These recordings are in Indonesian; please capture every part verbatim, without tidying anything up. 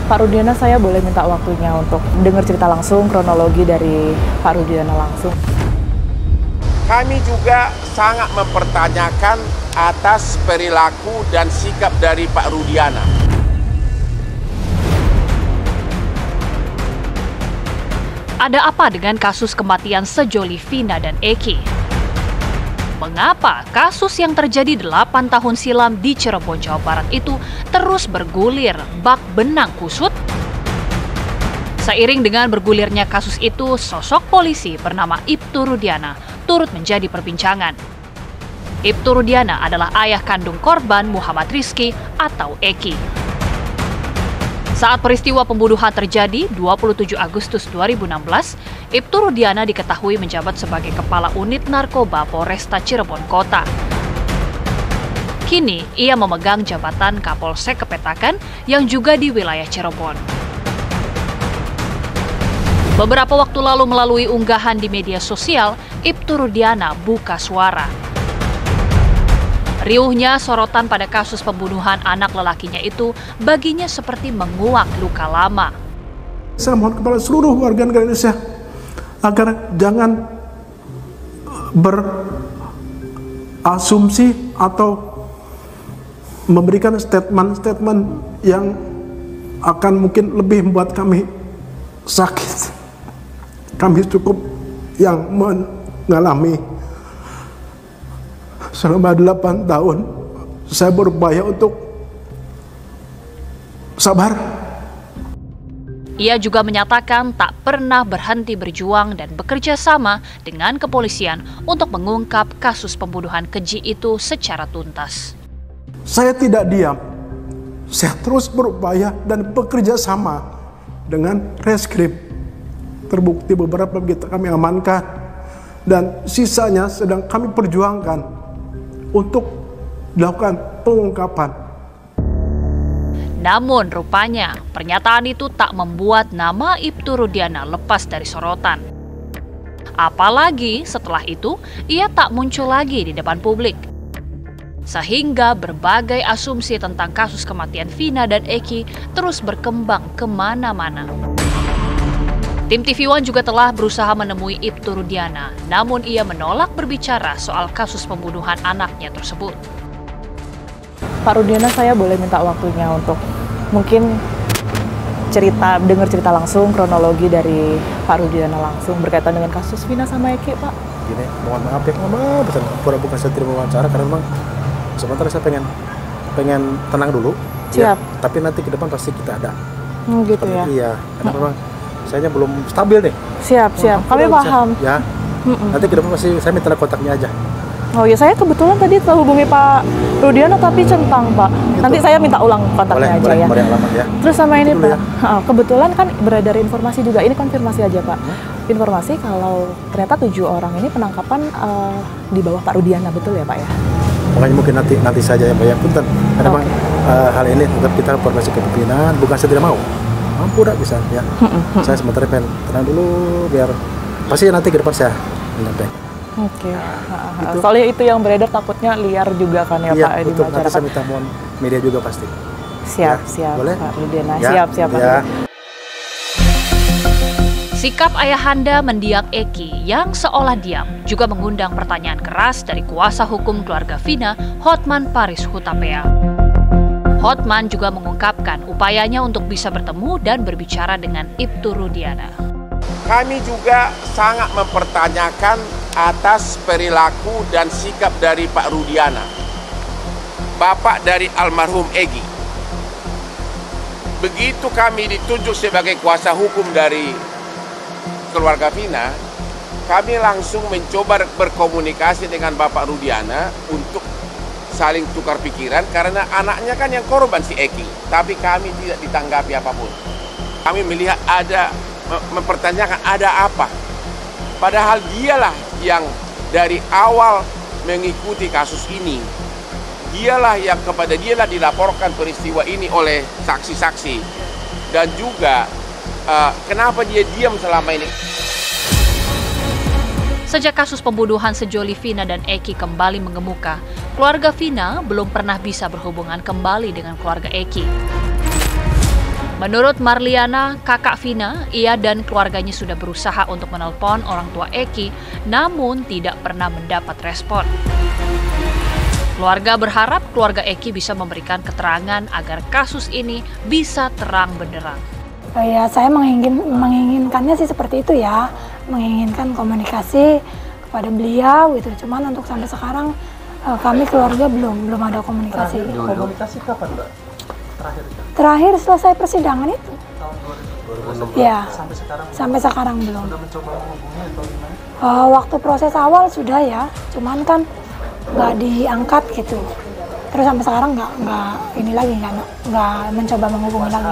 Pak Rudiana, saya boleh minta waktunya untuk dengar cerita langsung, kronologi dari Pak Rudiana langsung. Kami juga sangat mempertanyakan atas perilaku dan sikap dari Pak Rudiana. Ada apa dengan kasus kematian sejoli Vina dan Eki? Mengapa kasus yang terjadi delapan tahun silam di Cirebon, Jawa Barat itu terus bergulir, bak benang kusut? Seiring dengan bergulirnya kasus itu, sosok polisi bernama Ibtu Rudiana turut menjadi perbincangan. Ibtu Rudiana adalah ayah kandung korban Muhammad Rizky atau Eki. Saat peristiwa pembunuhan terjadi dua puluh tujuh Agustus dua ribu enam belas, Ibtu Rudiana diketahui menjabat sebagai Kepala Unit Narkoba Polresta Cirebon Kota. Kini, ia memegang jabatan Kapolsek Kepetakan yang juga di wilayah Cirebon. Beberapa waktu lalu melalui unggahan di media sosial, Ibtu Rudiana buka suara. Riuhnya sorotan pada kasus pembunuhan anak lelakinya itu baginya seperti menguak luka lama. Saya mohon kepada seluruh warga negara Indonesia agar jangan berasumsi atau memberikan statement-statement yang akan mungkin lebih membuat kami sakit. Kami cukup yang mengalami selama delapan tahun, saya berupaya untuk sabar. Ia juga menyatakan tak pernah berhenti berjuang dan bekerja sama dengan kepolisian untuk mengungkap kasus pembunuhan keji itu secara tuntas. Saya tidak diam, saya terus berupaya dan bekerja sama dengan reskrim. Terbukti beberapa kita kami amankan dan sisanya sedang kami perjuangkan untuk dilakukan pengungkapan. Namun rupanya pernyataan itu tak membuat nama Ibtu Rudiana lepas dari sorotan. Apalagi setelah itu ia tak muncul lagi di depan publik. Sehingga berbagai asumsi tentang kasus kematian Vina dan Eki terus berkembang kemana-mana. Tim T V One juga telah berusaha menemui Ibtu Rudiana, namun ia menolak berbicara soal kasus pembunuhan anaknya tersebut. Pak Rudiana, saya boleh minta waktunya untuk mungkin cerita, dengar cerita langsung, kronologi dari Pak Rudiana langsung berkaitan dengan kasus Vina sama Eki, Pak. Gini, mohon maaf ya, mohon maaf, bukan pura-pura saya terima wawancara karena memang sementara saya pengen pengen tenang dulu. Siap. Ya, tapi nanti ke depan pasti kita ada. Hmm, gitu Seperti, ya. Iya, karena memang saya belum stabil nih. Siap, siap. Oh, Kami paham. Ya. Mm-mm. Nanti ke depan pasti saya minta kontaknya aja. Oh ya, saya kebetulan tadi terhubungi Pak Rudiana tapi centang, Pak. Gitu. Nanti saya minta ulang kontaknya Boleh, aja boleh, ya. boleh alamat ya. Terus sama ini, Itu Pak. ya. Kebetulan kan beredar informasi juga. Ini konfirmasi aja, Pak. Hmm? Informasi kalau ternyata tujuh orang ini penangkapan uh, di bawah Pak Rudiana, betul ya, Pak ya? Makanya mungkin nanti nanti saja yang banyak punten. Karena memang Okay. uh, hal ini tetap kita informasi ke pimpinan, bukan saya tidak mau. Mampu dah bisa ya. Saya sementara pengen tenang dulu biar pasti nanti ke depan saya menyampaikan. Oke. Okay. Gitu. Soalnya itu yang beredar takutnya liar juga kan ya, Iya, Pak, di betul. Nanti masyarakat. saya minta mohon media juga pasti. Siap, Ya, siap, boleh? Pak Rudiana. Ya, Siap, siap, Pak. ya. Sikap ayahanda mendiang Eki yang seolah diam juga mengundang pertanyaan keras dari kuasa hukum keluarga Vina, Hotman Paris Hutapea. Hotman juga mengungkapkan upayanya untuk bisa bertemu dan berbicara dengan Ibtu Rudiana. Kami juga sangat mempertanyakan atas perilaku dan sikap dari Pak Rudiana, bapak dari almarhum Egi. Begitu kami ditunjuk sebagai kuasa hukum dari keluarga Vina, kami langsung mencoba berkomunikasi dengan Bapak Rudiana untuk saling tukar pikiran karena anaknya kan yang korban si Eki, tapi kami tidak ditanggapi apapun. Kami melihat ada, mempertanyakan ada apa. Padahal dialah yang dari awal mengikuti kasus ini. Dialah yang kepada dialah dilaporkan peristiwa ini oleh saksi-saksi. Dan juga uh, kenapa dia diam selama ini. Sejak kasus pembunuhan sejoli Vina dan Eki kembali mengemuka, keluarga Vina belum pernah bisa berhubungan kembali dengan keluarga Eki. Menurut Marliana, kakak Vina, ia dan keluarganya sudah berusaha untuk menelpon orang tua Eki, namun tidak pernah mendapat respon. Keluarga berharap keluarga Eki bisa memberikan keterangan agar kasus ini bisa terang benderang. Ya, saya mengingin, menginginkannya sih seperti itu ya, menginginkan komunikasi kepada beliau gitu. Cuman untuk sampai sekarang kami keluarga belum belum ada komunikasi. Komunikasi kapan, Mbak? Terakhir? Terakhir selesai persidangan itu. Tahun dua ribu enam belas. Ya. Sampai sekarang? Sampai sekarang belum. Sudah mencoba menghubungi atau gimana? Uh, waktu proses awal sudah ya, cuman kan nggak diangkat gitu. Terus sampai sekarang nggak nggak ini lagi nggak nggak mencoba menghubungi lagi.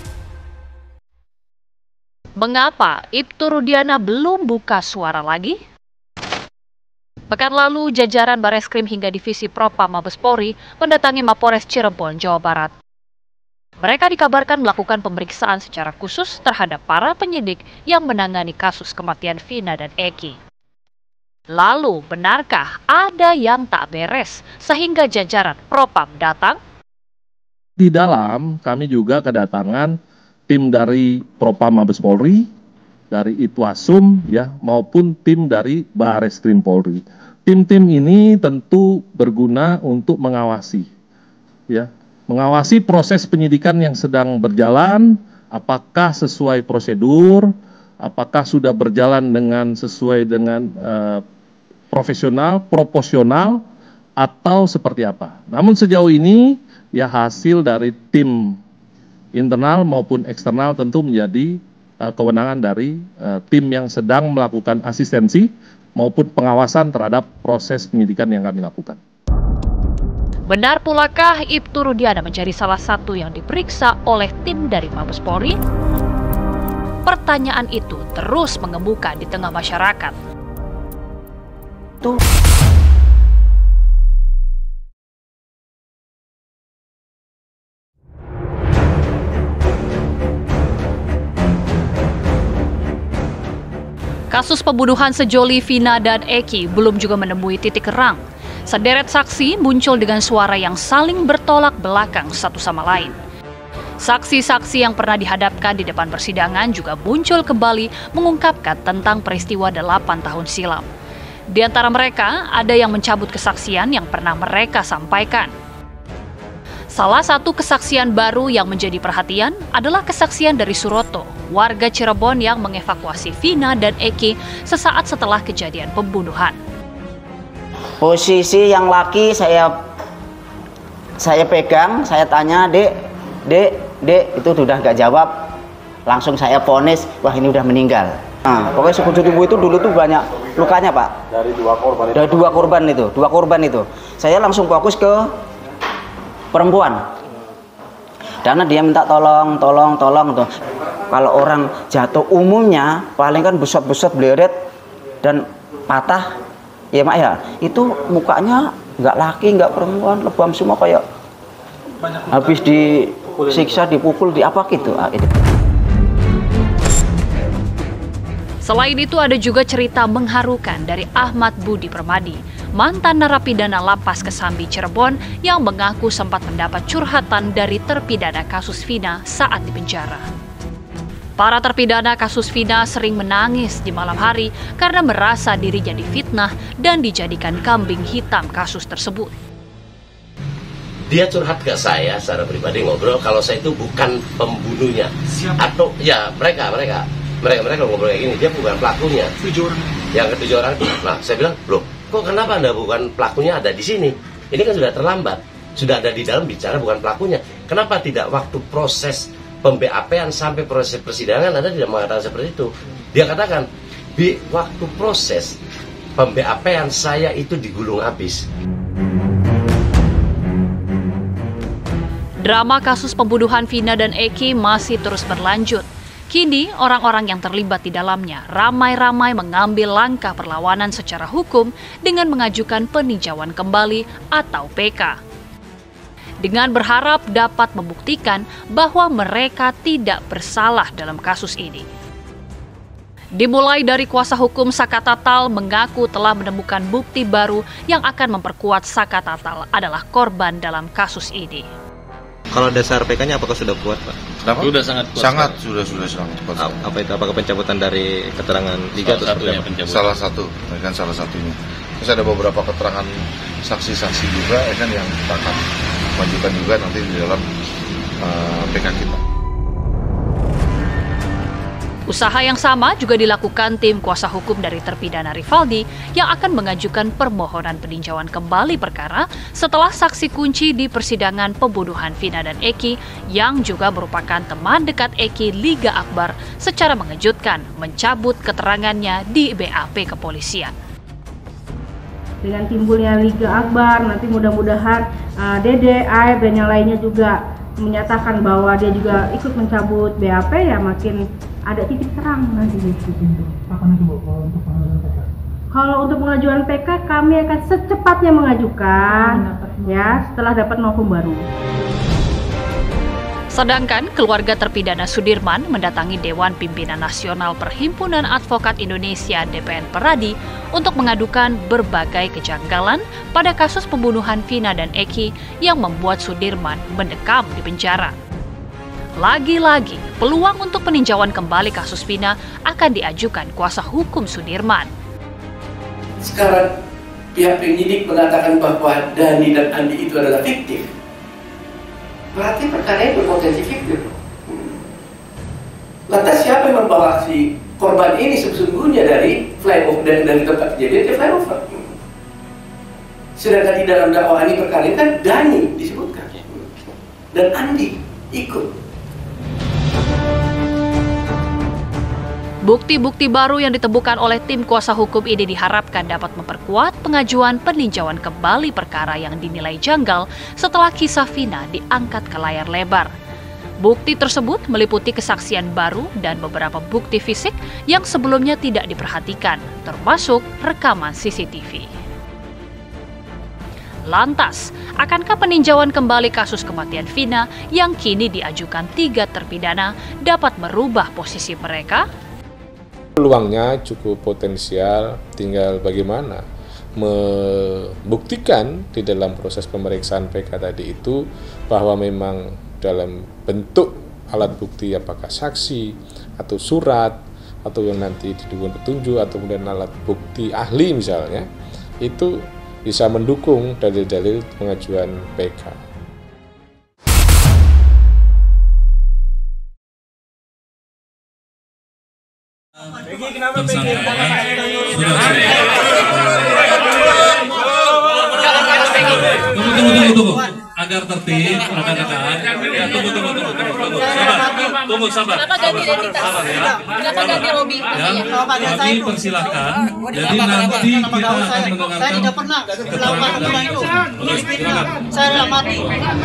Mengapa Ibtu Rudiana belum buka suara lagi? Pekan lalu, jajaran Bareskrim hingga Divisi Propam Mabes Polri mendatangi Mapores Cirebon, Jawa Barat. Mereka dikabarkan melakukan pemeriksaan secara khusus terhadap para penyidik yang menangani kasus kematian Vina dan Eki. Lalu, benarkah ada yang tak beres sehingga jajaran Propam datang? Di dalam, kami juga kedatangan tim dari Propam Mabes Polri, dari Itwasum, ya, maupun tim dari Bareskrim Polri. Tim-tim ini tentu berguna untuk mengawasi, ya, mengawasi proses penyidikan yang sedang berjalan, apakah sesuai prosedur, apakah sudah berjalan dengan sesuai dengan uh, profesional, proporsional, atau seperti apa. Namun sejauh ini, ya, hasil dari tim internal maupun eksternal tentu menjadi uh, kewenangan dari uh, tim yang sedang melakukan asistensi maupun pengawasan terhadap proses penyidikan yang kami lakukan. Benar pulakah Ibtu Rudiana menjadi salah satu yang diperiksa oleh tim dari Mabes Polri? Pertanyaan itu terus mengemuka di tengah masyarakat. Tuh. Kasus pembunuhan sejoli Vina dan Eki belum juga menemui titik terang. Sederet saksi muncul dengan suara yang saling bertolak belakang satu sama lain. Saksi-saksi yang pernah dihadapkan di depan persidangan juga muncul kembali mengungkapkan tentang peristiwa delapan tahun silam. Di antara mereka, ada yang mencabut kesaksian yang pernah mereka sampaikan. Salah satu kesaksian baru yang menjadi perhatian adalah kesaksian dari Suroto, warga Cirebon yang mengevakuasi Vina dan Eki sesaat setelah kejadian pembunuhan. Posisi yang laki saya saya pegang, saya tanya, dek, dek, dek, itu sudah gak jawab. Langsung saya vonis, wah ini udah meninggal. Nah, pokoknya sekujur tubuh itu dulu tuh banyak lukanya, Pak. Dari dua korban itu? Dari dua korban itu, dua korban itu. Saya langsung fokus ke perempuan. Karena dia minta tolong, tolong, tolong tuh. Kalau orang jatuh umumnya paling kan besot-besot bleret dan patah, ya Mak ya. Itu mukanya nggak laki, nggak perempuan, lebam semua kayak habis disiksa, dipukul, di apa gitu. Ah, itu. Selain itu ada juga cerita mengharukan dari Ahmad Budi Permadi, mantan narapidana Lapas Kesambi Cirebon yang mengaku sempat mendapat curhatan dari terpidana kasus Vina saat di penjara. Para terpidana kasus Vina sering menangis di malam hari karena merasa dirinya difitnah dan dijadikan kambing hitam kasus tersebut. Dia curhat ke saya secara pribadi, ngobrol kalau saya itu bukan pembunuhnya. Siapa? Atau ya mereka mereka mereka mereka ngobrol kayak gini, dia bukan pelakunya. Tujuh orang. Yang ketujuh orang. Nah saya bilang, loh, kok kenapa Anda bukan pelakunya ada di sini? Ini kan sudah terlambat, sudah ada di dalam bicara bukan pelakunya. Kenapa tidak waktu proses pem-B A P-an sampai proses persidangan Anda tidak mengatakan seperti itu? Dia katakan, di waktu proses pem-B A P-an saya itu digulung habis. Drama kasus pembunuhan Vina dan Eki masih terus berlanjut. Kini, orang-orang yang terlibat di dalamnya ramai-ramai mengambil langkah perlawanan secara hukum dengan mengajukan peninjauan kembali atau P K. Dengan berharap dapat membuktikan bahwa mereka tidak bersalah dalam kasus ini. Dimulai dari kuasa hukum Saka Tatal mengaku telah menemukan bukti baru yang akan memperkuat Saka Tatal adalah korban dalam kasus ini. Kalau dasar P K-nya apakah sudah kuat, Pak? Kenapa? Sudah sangat kuat. Sangat, sekali. sudah sudah sangat kuat. Apa, apa itu? Apakah pencabutan dari keterangan Liga atau seperti apa? Salah satu, ya kan salah satunya. Terus ada beberapa keterangan saksi-saksi juga, ya kan yang kita akan majukan juga nanti di dalam uh, P K kita. Usaha yang sama juga dilakukan tim kuasa hukum dari terpidana Rivaldi yang akan mengajukan permohonan peninjauan kembali perkara setelah saksi kunci di persidangan pembunuhan Vina dan Eki yang juga merupakan teman dekat Eki, Liga Akbar, secara mengejutkan mencabut keterangannya di B A P kepolisian. Dengan timbulnya Liga Akbar, nanti mudah-mudahan uh, Dede, Aib, dan yang lainnya juga menyatakan bahwa dia juga ikut mencabut B A P, ya makin ada titik terang nanti di situ. Kapan itu Bu kalau untuk pengajuan P K? Kalau untuk pengajuan P K kami akan secepatnya mengajukan ya setelah dapat novum baru. Sedangkan keluarga terpidana Sudirman mendatangi Dewan Pimpinan Nasional Perhimpunan Advokat Indonesia D P N Peradi untuk mengadukan berbagai kejanggalan pada kasus pembunuhan Vina dan Eki yang membuat Sudirman mendekam di penjara. Lagi-lagi, peluang untuk peninjauan kembali kasus Vina akan diajukan kuasa hukum Sudirman. Sekarang pihak penyidik mengatakan bahwa Dani dan Andi itu adalah fiktif. Berarti perkara berpotensi fiktif. Lantas siapa yang membawa si korban ini sesungguhnya dari flyover dari, dari tempat kejadian ke flyover? Sedangkan di dalam dakwaan ini perkara ini kan Dani disebutkan dan Andi ikut. Bukti-bukti baru yang ditemukan oleh tim kuasa hukum ini diharapkan dapat memperkuat pengajuan peninjauan kembali perkara yang dinilai janggal setelah kisah Vina diangkat ke layar lebar. Bukti tersebut meliputi kesaksian baru dan beberapa bukti fisik yang sebelumnya tidak diperhatikan, termasuk rekaman C C T V. Lantas, akankah peninjauan kembali kasus kematian Vina yang kini diajukan tiga terpidana dapat merubah posisi mereka? Peluangnya cukup potensial, tinggal bagaimana membuktikan di dalam proses pemeriksaan P K tadi itu bahwa memang dalam bentuk alat bukti apakah saksi atau surat atau yang nanti didukung petunjuk atau kemudian alat bukti ahli misalnya itu bisa mendukung dalil-dalil pengajuan P K. Peggy, kenapa Peggy? Tunggu, tunggu, tunggu, tunggu. Agar tertib, rekan-rekan. Ya, tunggu, tunggu, tunggu, tunggu. Sabar, tunggu, sabar. Kenapa ganti identitas? Sabar ya. Kenapa ganti Robi? Ya, kami persilahkan. Jadi nanti kita akan mendengarkan. Saya tidak pernah melakukan hubungan itu. Saya adalah mati.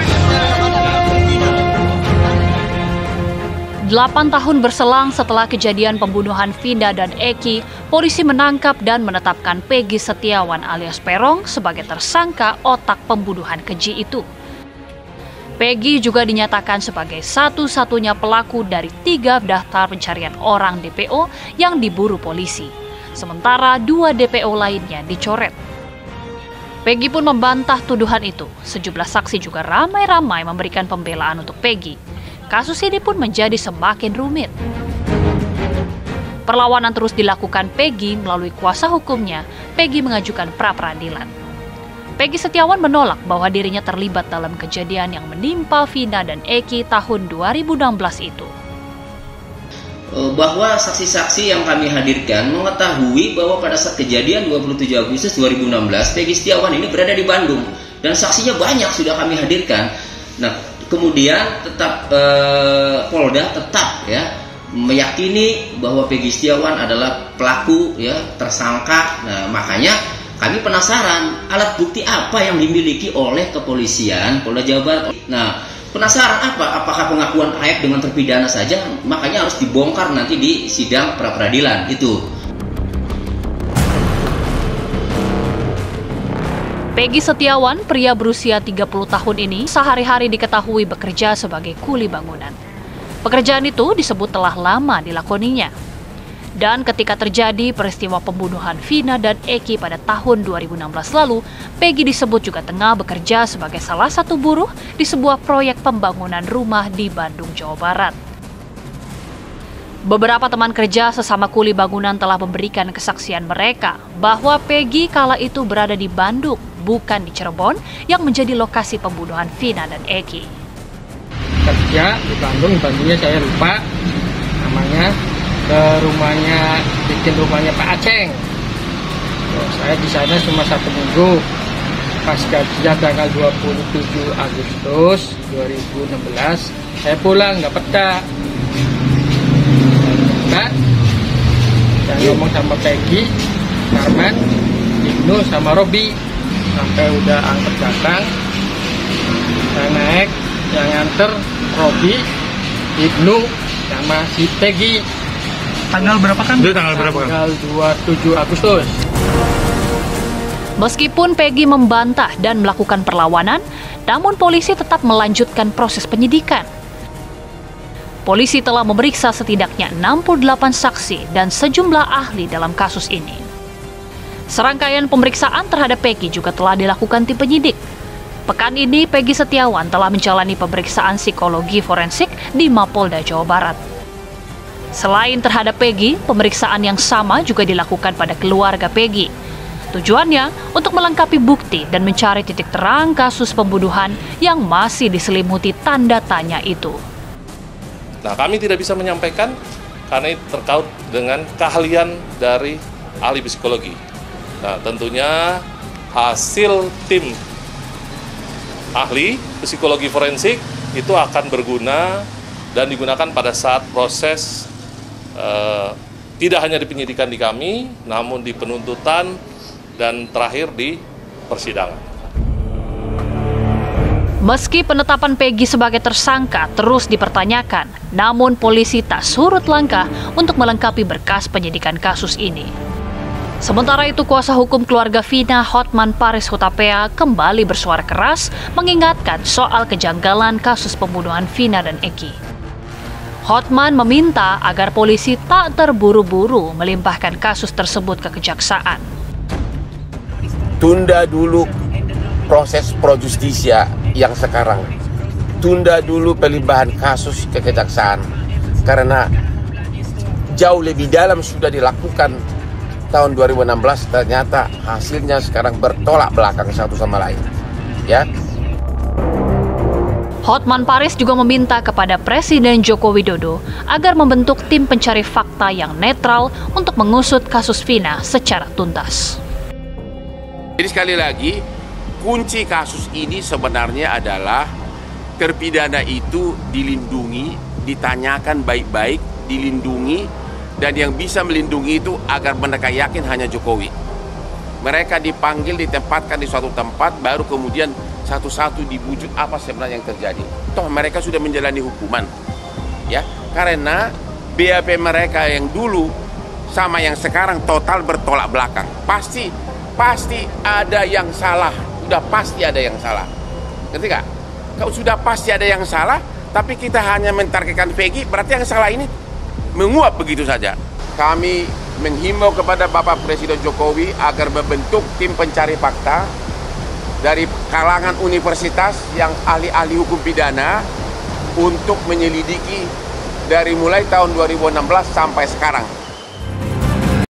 Delapan tahun berselang setelah kejadian pembunuhan Vina dan Eki, polisi menangkap dan menetapkan Peggy Setiawan alias Perong sebagai tersangka otak pembunuhan keji itu. Peggy juga dinyatakan sebagai satu-satunya pelaku dari tiga daftar pencarian orang D P O yang diburu polisi, sementara dua D P O lainnya dicoret. Peggy pun membantah tuduhan itu. Sejumlah saksi juga ramai-ramai memberikan pembelaan untuk Peggy. Kasus ini pun menjadi semakin rumit. Perlawanan terus dilakukan Peggy melalui kuasa hukumnya. Peggy mengajukan pra-peradilan. Peggy Setiawan menolak bahwa dirinya terlibat dalam kejadian yang menimpa Vina dan Eki tahun dua ribu enam belas itu. Bahwa saksi-saksi yang kami hadirkan mengetahui bahwa pada saat kejadian dua puluh tujuh Agustus dua ribu enam belas, Peggy Setiawan ini berada di Bandung. Dan saksinya banyak sudah kami hadirkan. Nah, kemudian tetap eh, Polda tetap ya meyakini bahwa Peggy Setiawan adalah pelaku ya tersangka. Nah, makanya kami penasaran alat bukti apa yang dimiliki oleh kepolisian Polda Jawa Barat. Nah, penasaran apa? Apakah pengakuan Aib dengan terpidana saja? Makanya harus dibongkar nanti di sidang pra-peradilan itu. Peggy Setiawan, pria berusia tiga puluh tahun ini, sehari-hari diketahui bekerja sebagai kuli bangunan. Pekerjaan itu disebut telah lama dilakoninya. Dan ketika terjadi peristiwa pembunuhan Vina dan Eki pada tahun dua ribu enam belas lalu, Peggy disebut juga tengah bekerja sebagai salah satu buruh di sebuah proyek pembangunan rumah di Bandung, Jawa Barat. Beberapa teman kerja sesama kuli bangunan telah memberikan kesaksian mereka bahwa Peggy kala itu berada di Bandung, bukan di Cirebon yang menjadi lokasi pembunuhan Vina dan Eki. Kerja di Bandung, Bandungnya saya lupa namanya, ke rumahnya, bikin rumahnya Pak Aceng. Oh, saya di sana cuma satu minggu. Pas gajian tanggal dua puluh tujuh Agustus dua ribu enam belas, saya pulang, nggak peta. Nah, saya ngomong sama Peggy, Karman, Ibnu, sama Robi. Sampai udah angkot datang, saya naik, yang nganter Robi, Ibnu, sama si Peggy. Tanggal berapa kan? Itu tanggal berapa kan? Tanggal dua puluh tujuh Agustus. Meskipun Peggy membantah dan melakukan perlawanan, namun polisi tetap melanjutkan proses penyidikan. Polisi telah memeriksa setidaknya enam puluh delapan saksi dan sejumlah ahli dalam kasus ini. Serangkaian pemeriksaan terhadap Peggy juga telah dilakukan tim penyidik. Pekan ini, Peggy Setiawan telah menjalani pemeriksaan psikologi forensik di Mapolda Jawa Barat. Selain terhadap Peggy, pemeriksaan yang sama juga dilakukan pada keluarga Peggy. Tujuannya untuk melengkapi bukti dan mencari titik terang kasus pembunuhan yang masih diselimuti tanda tanya itu. Nah, kami tidak bisa menyampaikan karena itu terkait dengan keahlian dari ahli psikologi. Nah, tentunya hasil tim ahli psikologi forensik itu akan berguna dan digunakan pada saat proses eh, tidak hanya di penyidikan di kami, namun di penuntutan dan terakhir di persidangan. Meski penetapan Peggy sebagai tersangka terus dipertanyakan, namun polisi tak surut langkah untuk melengkapi berkas penyidikan kasus ini. Sementara itu, kuasa hukum keluarga Vina, Hotman Paris Hutapea, kembali bersuara keras mengingatkan soal kejanggalan kasus pembunuhan Vina dan Eki. Hotman meminta agar polisi tak terburu-buru melimpahkan kasus tersebut ke kejaksaan. Tunda dulu proses pro justisia yang sekarang. Tunda dulu pelimpahan kasus ke kejaksaan. Karena jauh lebih dalam sudah dilakukan tahun dua ribu enam belas, ternyata hasilnya sekarang bertolak belakang satu sama lain. Ya. Hotman Paris juga meminta kepada Presiden Joko Widodo agar membentuk tim pencari fakta yang netral untuk mengusut kasus Vina secara tuntas. Jadi sekali lagi, kunci kasus ini sebenarnya adalah terpidana itu dilindungi, ditanyakan baik-baik, dilindungi, dan yang bisa melindungi itu agar mereka yakin hanya Jokowi. Mereka dipanggil, ditempatkan di suatu tempat, baru kemudian satu-satu dibujuk apa sebenarnya yang terjadi. Toh mereka sudah menjalani hukuman, ya, karena B A P mereka yang dulu sama yang sekarang total bertolak belakang. Pasti, pasti ada yang salah. Sudah pasti ada yang salah. Ngerti gak? Kalau sudah pasti ada yang salah, tapi kita hanya mentargetkan Peggy, berarti yang salah ini menguap begitu saja. Kami menghimbau kepada Bapak Presiden Jokowi agar membentuk tim pencari fakta dari kalangan universitas yang ahli-ahli hukum pidana untuk menyelidiki dari mulai tahun dua ribu enam belas sampai sekarang.